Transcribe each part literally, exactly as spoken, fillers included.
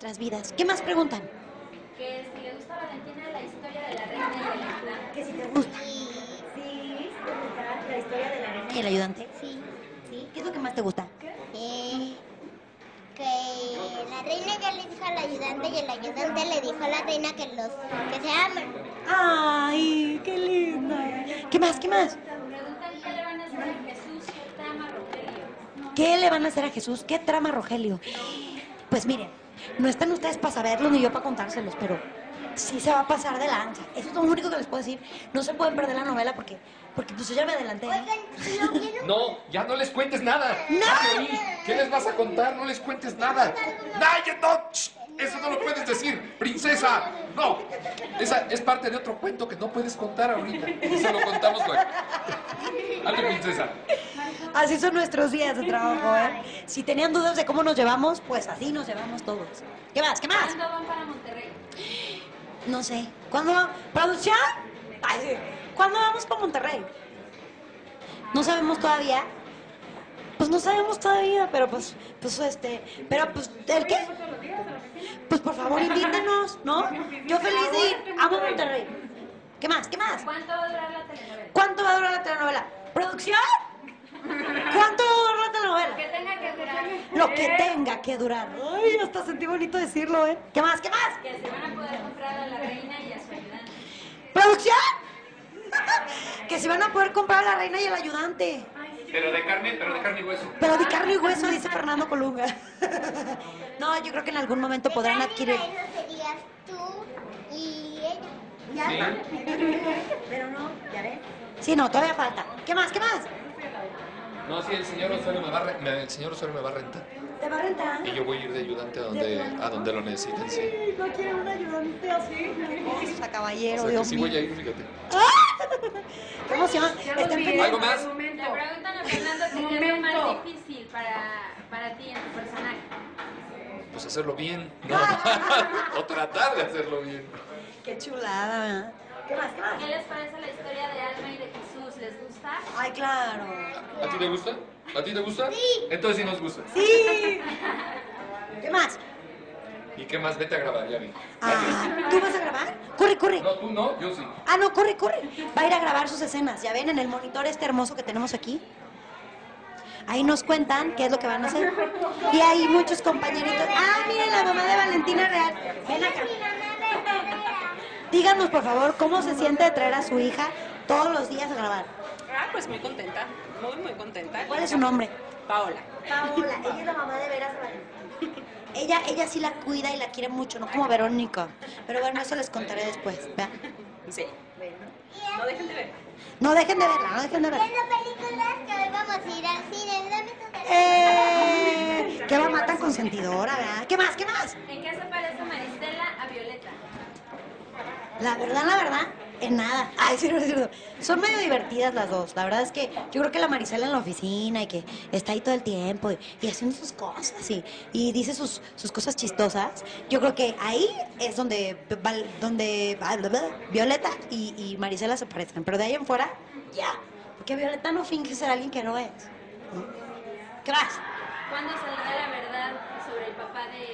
nuestras vidas. ¿Qué más preguntan? Que si le gusta a Valentina la historia de la reina y el ayudante. Que si te gusta. Sí. Sí, ¿te gusta la historia de la reina y el ayudante? Sí. ¿Sí? ¿Qué es lo que más te gusta? Eh, que la reina ya le dijo al ayudante y el ayudante le dijo a la reina que los que se aman. ¡Ay, qué linda! ¿Qué más? ¿Qué más? Preguntan qué le van a hacer a Jesús, qué trama Rogelio. ¿Qué le van a hacer a Jesús? ¿Qué trama Rogelio? Pues miren, no están ustedes para saberlo ni yo para contárselos, pero sí se va a pasar de lanza. Eso es lo único que les puedo decir. No se pueden perder la novela porque, porque pues yo ya me adelanté. Oigan, ¿lo quiero? No, ya no les cuentes nada. ¡No! Ya te oí. ¿Qué les vas a contar? No les cuentes nada. ¡Naya, no! ¡Shh! Eso no lo puedes decir, princesa. No, esa es parte de otro cuento que no puedes contar ahorita. Se lo contamos luego. Ande, princesa. Así son nuestros días de trabajo, ¿eh? Si tenían dudas de cómo nos llevamos, pues así nos llevamos todos. ¿Qué más? ¿Qué más? ¿Cuándo van para Monterrey? No sé. ¿Cuándo? ¿Producción? Ay, sí. ¿Cuándo vamos para Monterrey? No sabemos todavía. Pues no sabemos todavía, pero pues, pues este, pero pues, ¿el qué? Pues por favor invítenos, ¿no? Yo feliz de ir. Amo Monterrey. ¿Qué más? ¿Qué más? ¿Cuánto va a durar la telenovela? ¿Cuánto va a durar la telenovela? ¿Producción? ¿Cuánto va a durar la telenovela? Que tenga que durar. Lo que tenga que durar. Ay, hasta sentí bonito decirlo, ¿eh? ¿Qué más? ¿Qué más? Que se van a poder comprar a la reina y a su ayudante. ¿Producción? Que se van a poder comprar a la reina y el ayudante. Pero de carne, pero de carne y hueso. Pero de carne y hueso, dice Fernando Colunga. No, yo creo que en algún momento podrán adquirir. Eso serías tú y ella. ¿Ya? Sí. Pero no, ¿ya ven? Sí, no, todavía falta. ¿Qué más? ¿Qué más? No, sí, el señor Osorio me va a, re- me- el señor Osorio me va a rentar. ¿Te va a rentar? Y yo voy a ir de ayudante a donde, a donde lo necesiten, sí. Sí, no quiere un ayudante así. Qué cosa, caballero, O sea, que Dios sí mío. voy a ir, fíjate. ¡Qué emoción! Están pendientes. ¿Algo más? Le preguntan a Fernando que qué es lo más difícil para, para ti en tu personaje. Pues hacerlo bien, ¿no? O tratar de hacerlo bien. Qué chulada, ¿verdad? ¿Qué más? ¿Qué más? ¿Qué les parece la historia de Alma y de Jesús? ¿Les gusta? Ay, claro. ¿A ti te gusta? ¿A ti te gusta? Sí. Entonces sí nos gusta. Sí. ¿Qué más? ¿Y qué más? Vete a grabar, ya vi. Ah, ¿tú vas a grabar? Corre, corre. No, tú no, yo sí. Ah, no, corre, corre. Va a ir a grabar sus escenas. Ya ven en el monitor este hermoso que tenemos aquí. Ahí nos cuentan qué es lo que van a hacer. Y hay muchos compañeritos. Ah, miren la mamá de Valentina Real. Ven acá. Díganos, por favor, cómo se siente de traer a su hija todos los días a grabar. Ah, pues muy contenta, muy, muy contenta. ¿Cuál es su nombre? Paola. Paola. Ella es la mamá de Veras Valentina. Ella, ella sí la cuida y la quiere mucho, no como Verónica. Pero bueno, eso les contaré después. ¿Verdad? Sí. No dejen de ver. No dejen de verla, no dejen de verla. Viendo películas que hoy vamos a ir al cine. Dame tu teléfono. ¡Eh! ¡Qué mamá tan consentidora, ¿verdad? ¿Qué más? ¿Qué más? ¿En qué se parece Maristela a Violeta? La verdad, la verdad, en nada. Ay, sí, no es cierto. Son medio divertidas las dos. La verdad es que yo creo que la Marisela en la oficina y que está ahí todo el tiempo y, y haciendo sus cosas y, y dice sus, sus cosas chistosas. Yo creo que ahí es donde, val- donde bla, bla, bla, Violeta y, y Marisela se parecen. Pero de ahí en fuera, ya. Porque Violeta no finge ser alguien que no es. ¿No? ¿Qué más? ¿Cuándo saldrá la verdad sobre el papá de...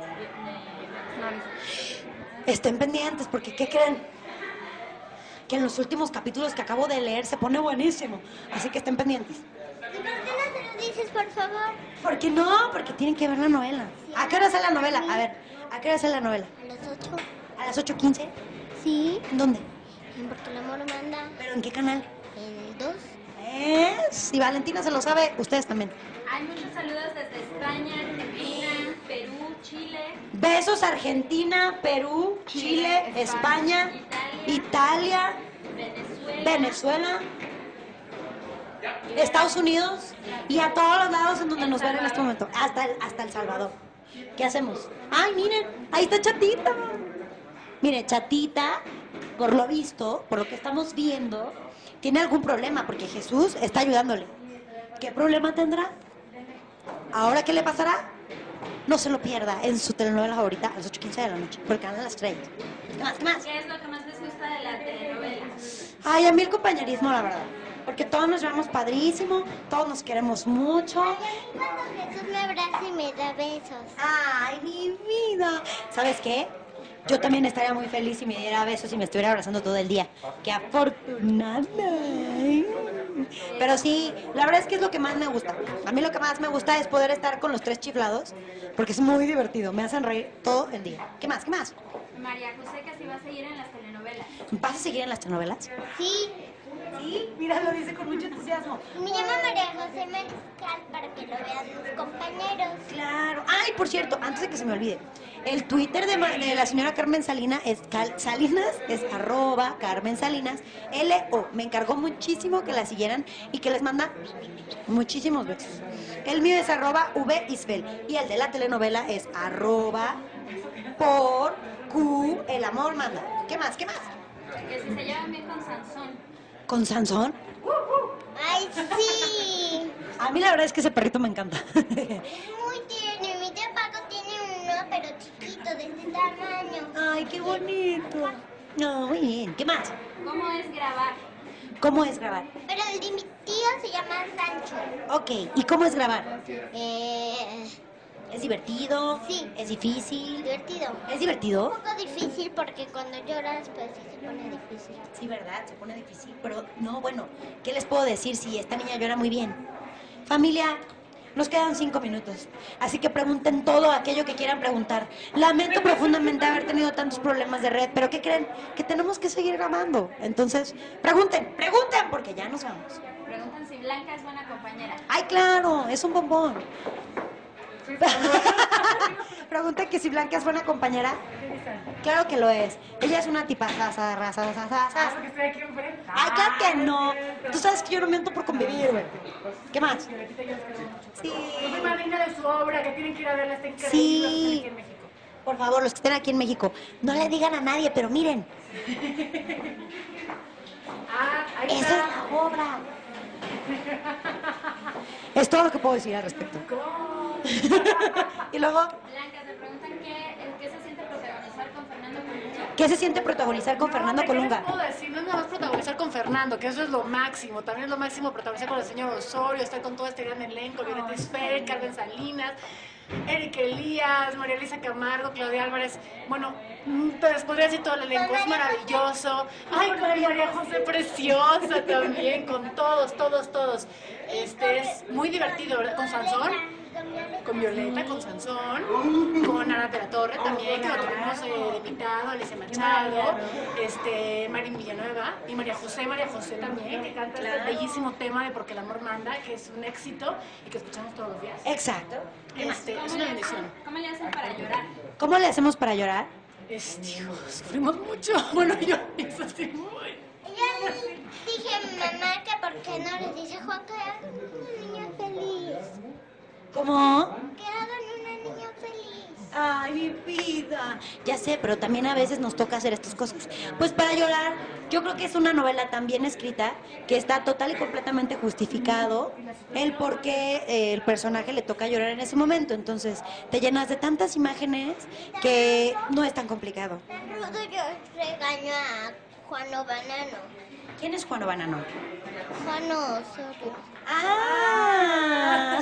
de... de... Estén pendientes, porque ¿qué creen? Que en los últimos capítulos que acabo de leer se pone buenísimo. Así que estén pendientes. ¿Y por qué no se lo dices, por favor? ¿Por qué no? Porque tienen que ver la novela. ¿A qué hora sale la novela? A ver, ¿a qué hora sale la novela? A las ocho. ¿A las ocho quince? Sí. ¿En dónde? Porque el amor manda ¿Pero en qué canal? en el dos. ¿Eh? Si Valentina se lo sabe, ustedes también. Hay muchos saludos desde España, Argentina, Perú, Chile, Besos Argentina, Perú, Chile, España, Italia, Venezuela, Venezuela, Estados Unidos y a todos los lados en donde nos ven en este momento. Hasta el, hasta El Salvador. ¿Qué hacemos? Ay, miren, ahí está Chatita. Mire, Chatita, por lo visto, por lo que estamos viendo, tiene algún problema porque Jesús está ayudándole. ¿Qué problema tendrá? ¿Ahora qué le pasará? No se lo pierda en su telenovela favorita a las ocho quince de la noche, por el canal de las estrellas. ¿Qué más? ¿Qué más? ¿qué es lo que más les gusta de la telenovela? Ay, a mí el compañerismo, la verdad. Porque todos nos llevamos padrísimo, todos nos queremos mucho. Ay, a mí cuando Jesús me abraza y me da besos. Ay, mi vida. ¿sabes qué? Yo también estaría muy feliz si me diera besos y me estuviera abrazando todo el día. ¡Qué afortunada! Pero sí, la verdad es que es lo que más me gusta. A mí lo que más me gusta es poder estar con los tres chiflados, porque es muy divertido. Me hacen reír todo el día. ¿Qué más? ¿Qué más? María José, que si va a seguir en las telenovelas. ¿Vas a seguir en las telenovelas? Sí, Sí, mira, lo dice con mucho entusiasmo. me llamo María José Mariscal para que lo vean mis compañeros. Claro. Ay, por cierto, antes de que se me olvide, el Twitter de, ma- de la señora Carmen Salinas es Cal- Salinas, es arroba Carmen Salinas, L O. Me encargó muchísimo que la siguieran y que les manda muchísimos besos. El mío es arroba V Isbel y el de la telenovela es arroba por Q, el amor manda. ¿Qué más? ¿Qué más? Que si se llevan bien con Sansón. ¿Con Sansón? ¡Ay, sí! A mí la verdad es que ese perrito me encanta. Es muy tierno. Mi tío Paco tiene uno, pero chiquito, de este tamaño. Ay, qué bonito. No, muy bien. ¿Qué más? ¿Cómo es grabar? ¿Cómo es grabar? Pero el de mi tío se llama Sancho. Ok, ¿y cómo es grabar? Eh, ¿Es divertido? Sí. ¿Es difícil? divertido. ¿Es Un divertido? poco difícil porque cuando lloras, pues sí se pone difícil. Sí, ¿verdad? Se pone difícil, pero no, bueno, ¿qué les puedo decir si esta niña llora muy bien? Familia, nos quedan cinco minutos, así que pregunten todo aquello que quieran preguntar. Lamento profundamente haber tenido tantos problemas de red, pero ¿qué creen? Que tenemos que seguir grabando. Entonces, pregunten, pregunten, porque ya nos vamos. Preguntan si Blanca es buena compañera. ¡Ay, claro! Es un bombón. Pregunta que si Blanca es buena compañera. Claro que lo es. Ella es una tipa sasa, raza, sasa, sasa. Porque estoy aquí enfrente. Ay, claro que no. Tú sabes que yo no miento por convivir, güey. ¿Qué más? Sí. Yo soy madrina de su obra, que tienen que ir a verla, está increíble. Sí. Aquí en México. Por favor, los que estén aquí en México, no le digan a nadie, pero miren, Ah, ahí esa es está. la obra. Es todo lo que puedo decir al respecto. Y luego, Blanca, te preguntan qué, qué se siente protagonizar con Fernando Colunga. ¿qué se siente protagonizar con Fernando No, ¿qué les Colunga? puedo decir? No es nada más protagonizar con Fernando, que eso es lo máximo. También es lo máximo protagonizar con el señor Osorio, estar con todo este gran elenco, Violeta Isfel, Carmen Salinas, Eric Elías, María Elisa Camargo, Claudia Álvarez. Bueno, mm, te les podría decir todo el elenco, es maravilloso. Ay, con María José preciosa también, con todos, todos, todos. Este es muy divertido, ¿verdad? Con Sansón. Con Violeta, con Sansón, con Ana de la Torre también, que lo tuvimos eh, de invitado, Alicia Machado, este, Marín Villanueva y María José, María José también, que canta el bellísimo tema de Porque el amor manda, que es un éxito y que escuchamos todos los días. Exacto. Este, es ¿Cómo una le, bendición. hacen, ¿Cómo le hacen para llorar? ¿Cómo le hacemos para llorar? Este, sufrimos mucho. Bueno, yo pienso así muy. Yo le dije a mi mamá que por qué no les dice a Juan que hagan una niña feliz. ¿Cómo? Que hagan una niña feliz. Ay, mi vida. Ya sé, pero también a veces nos toca hacer estas cosas. Pues para llorar, yo creo que es una novela tan bien escrita que está total y completamente justificado el por qué eh, el personaje le toca llorar en ese momento. Entonces, te llenas de tantas imágenes que no es tan complicado. Tan rudo yo regaño a Juano Banano. ¿Quién es Juan Banano? Juano Osorio. ¡Ah!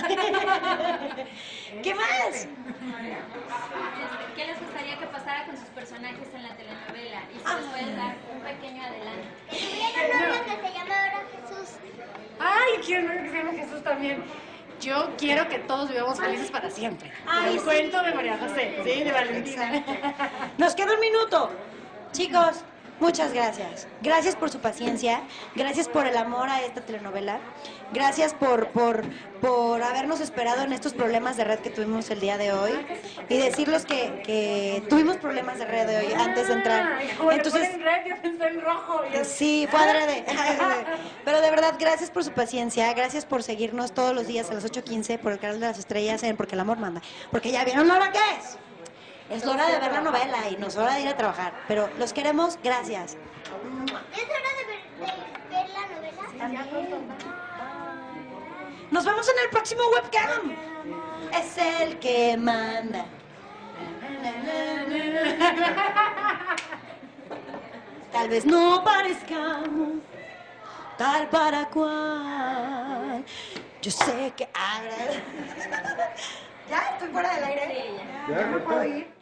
¿Qué más? Este, ¿Qué les gustaría que pasara con sus personajes en la telenovela? Y si nos puedes dar un pequeño adelanto. Que tuviera un novio que se llama ahora Jesús. Ay, quiero un novio que se llama Jesús también. Yo quiero que todos vivamos felices para siempre. Ay, El sí. cuento de María José, sí, de Valentina. Nos queda un minuto. Chicos, muchas gracias. Gracias por su paciencia. Gracias por el amor a esta telenovela. Gracias por, por, por habernos esperado en estos problemas de red que tuvimos el día de hoy. Y decirles que, que tuvimos problemas de red de hoy antes de entrar. Ay, como le Entonces, ponen red, yo pensé en rojo. y yo- sí, fue adrede. Pero de verdad, gracias por su paciencia. Gracias por seguirnos todos los días a las ocho quince por el canal de las estrellas en Porque el amor manda. Porque ya vieron la hora que es. Es la hora de ver la novela y no es hora de ir a trabajar. Pero los queremos, gracias. ¿Es hora de ver, de ver la novela? Nos vemos en el próximo webcam. Es el que manda. Tal vez no parezcamos tal para cual. Yo sé que agrada. ¿Ya estoy fuera del aire? Sí, ya. ¿Ya me puedo ir?